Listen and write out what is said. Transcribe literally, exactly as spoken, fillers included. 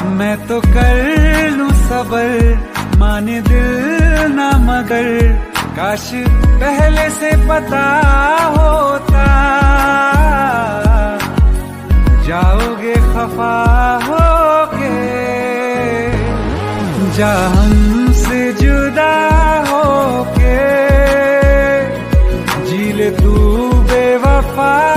मैं तो कर लूं सबर माने दिल ना मगर, काश पहले से पता होता जाओगे खफा होके, जा हमसे जुदा होके, जी ले तू बेवफा